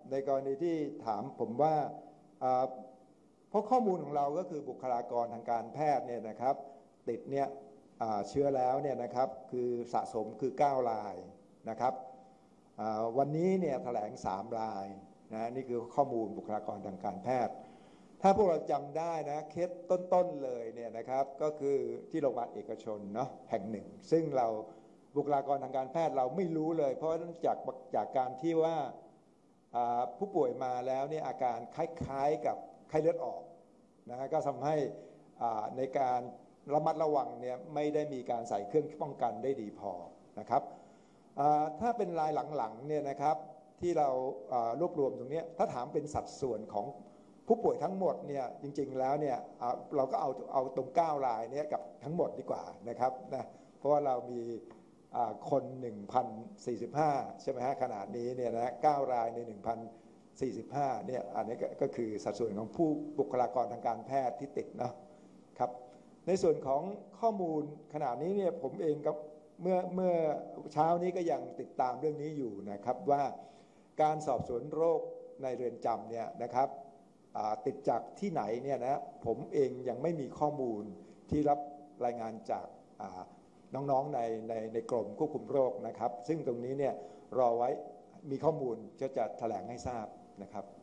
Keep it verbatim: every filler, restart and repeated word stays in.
ในกรณีที่ถามผมว่าเพราะข้อมูลของเราก็คือบุคลากรทางการแพทย์เนี่ยนะครับติดเนี่ยเชื้อแล้วเนี่ยนะครับคือสะสมคือเก้ารายนะครับวันนี้เนี่ยแถลงสามรายนะนี่คือข้อมูลบุคลากรทางการแพทย์ถ้าพวกเราจำได้นะเคสต้นๆเลยเนี่ยนะครับก็คือที่โรงพยาบาลเอกชนเนาะแห่งหนึ่งซึ่งเราบุคลากรทางการแพทย์เราไม่รู้เลยเพราะจากจากการที่ว่าผู้ป่วยมาแล้วเนี่ยอาการคล้ายๆกับไข้เลือดออกนะก็ทำให้ในการระมัดระวังเนี่ยไม่ได้มีการใส่เครื่องป้องกันได้ดีพอนะครับถ้าเป็นรายหลังๆเนี่ยนะครับที่เรารวบรวมตรงนี้ถ้าถามเป็นสัดส่วนของผู้ป่วยทั้งหมดเนี่ยจริงๆแล้วเนี่ยเราก็เอาเอาตรงเก้ารายเนี่ยกับทั้งหมดดีกว่านะครับนะเพราะว่าเรามีคน หนึ่งพันสี่สิบห้า ใช่ไหมฮะขนาดนี้เนี่ยนะเก้ารายใน หนึ่งพันสี่สิบห้า เนี่ยอันนี้ก็คือสัดส่วนของผู้บุคลากรทางการแพทย์ที่ติดนะครับในส่วนของข้อมูลขนาดนี้เนี่ยผมเองก็เมื่อเมื่อเช้านี้ก็ยังติดตามเรื่องนี้อยู่นะครับว่าการสอบสวนโรคในเรือนจำเนี่ยนะครับติดจากที่ไหนเนี่ยนะผมเองยังไม่มีข้อมูลที่รับรายงานจากน้องๆในในในกรมควบคุมโรคนะครับซึ่งตรงนี้เนี่ยรอไว้มีข้อมูลจะจะแถลงให้ทราบนะครับ